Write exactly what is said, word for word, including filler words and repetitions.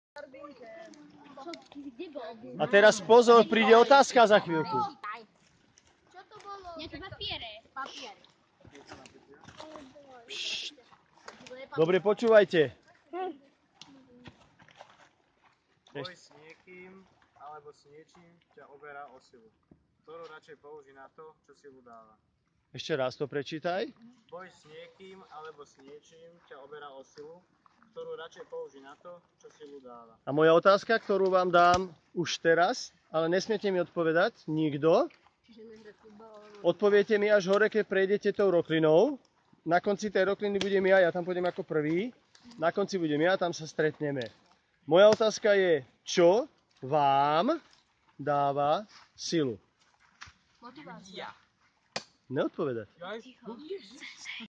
A teraz pozor, príde otázka za chvíľku. Čo to bolo? Nejaké papiere. Papier. Dobre, počúvajte. Boj s niekým alebo s niečím ťa oberá o silu, ktorú radšej použij na to, čo silu dáva. Ešte raz to prečítaj. Boj s niekým alebo s niečím ťa oberá o silu, ktorú radšej použij na to, čo silu dáva. A moja otázka, ktorú vám dám už teraz, ale nesmiete mi odpovedať, nikto. Odpoviete mi až hore, keď prejdete tou roklinou. Na konci tej rokliny budem ja, ja tam pôjdem ako prvý. Na konci budem ja, tam sa stretneme. Moja otázka je, čo vám dáva silu? Motivácia. Neodpovedať.